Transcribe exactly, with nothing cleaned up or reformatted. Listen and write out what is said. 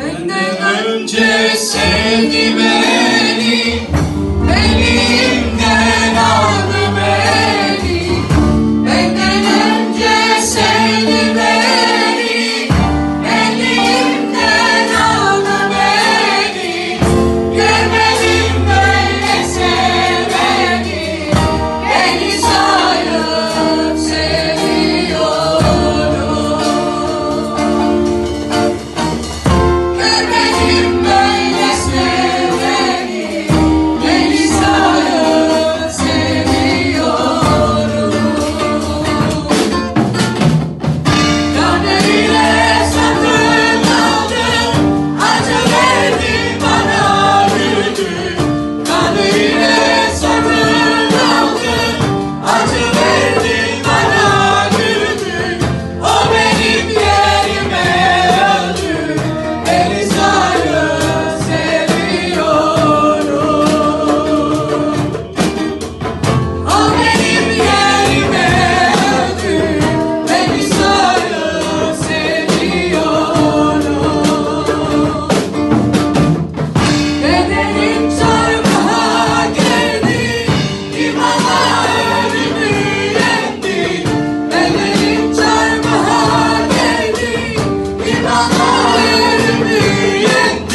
Benden önce sevdi beni, elimden aldı beni. Benden önce sevdi beni, elimden aldı beni. Görmedim böyle seveni, beni sayıp seviyorum. Görmedim böyle seveni, beni sayıp seviyorum. Kanlarıyla satın aldın, acı verdin bana güldün. Kanlarıyla satın aldın, acı verdin bana güldün. O benim yerime öldü, beni sayıp seviyorum. O benim yerime öldü, beni sayıp seviyorum. Bedenim çarmıha geldi, imana ölümü yendi. Bedenim çarmıha geldi, imana ölümü yendi.